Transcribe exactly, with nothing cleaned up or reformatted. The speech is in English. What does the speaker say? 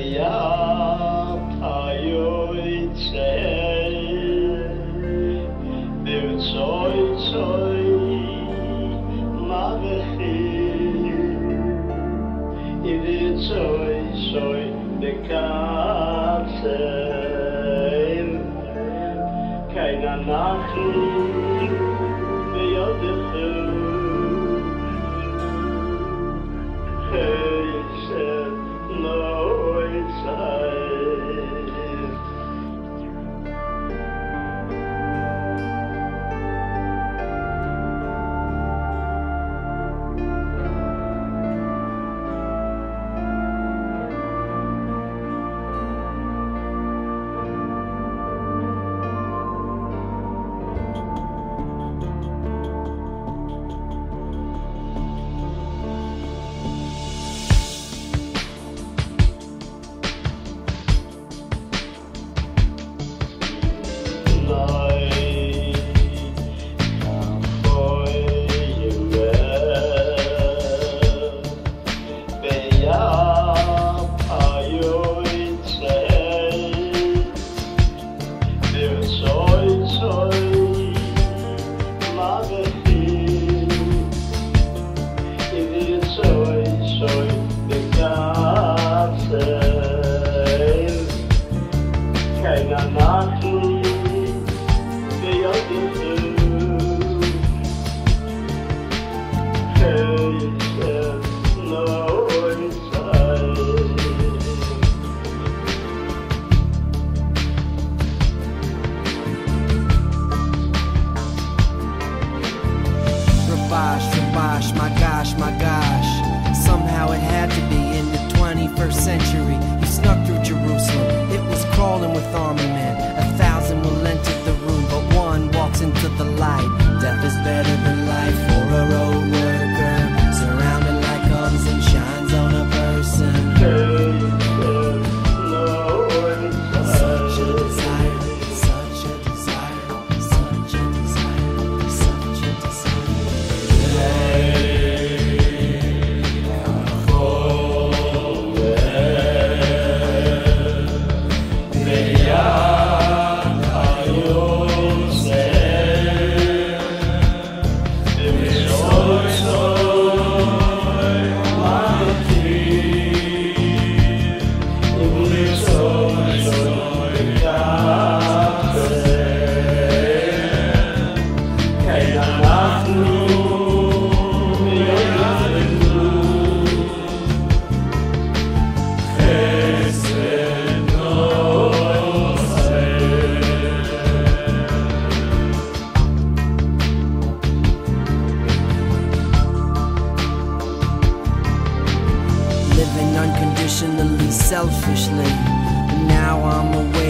Rabash, Rabash, my gosh, my gosh. Somehow it had to be in the twenty-first century. He snuck through Jerusalem, it was crawling with army men. A thousand will enter the room, but one walks into the light. Death is better than life for a road worker, surrounded like comes and shines on a person. Such a desire, such a desire, such a desire, such a desire. Living unconditionally, selfishly. Now I'm aware